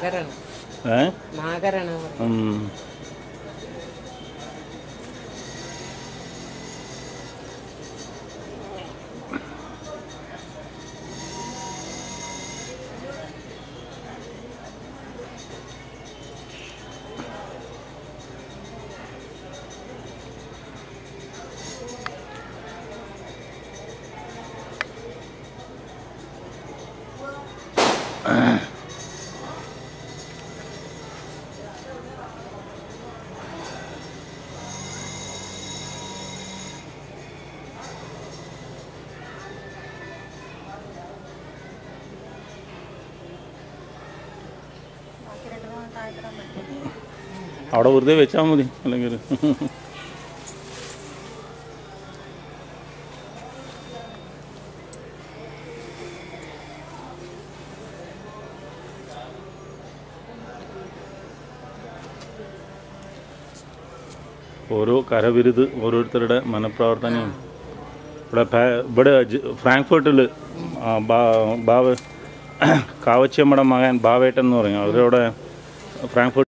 അവിടെ വെറുതെ വെച്ചാൽ മതി അല്ലെങ്കിൽ ഓരോ കരവിരുത് ഓരോരുത്തരുടെ മനപ്രവർത്തനവും ഇവിടെ ഫ്രാങ്ക്ഫർട്ടിൽ കാവച്ചിയമ്മയുടെ മകൻ ബാവേട്ടൻ എന്ന് പറയും അവരവിടെ ഫ്രാങ്ക്ഫർട്ട്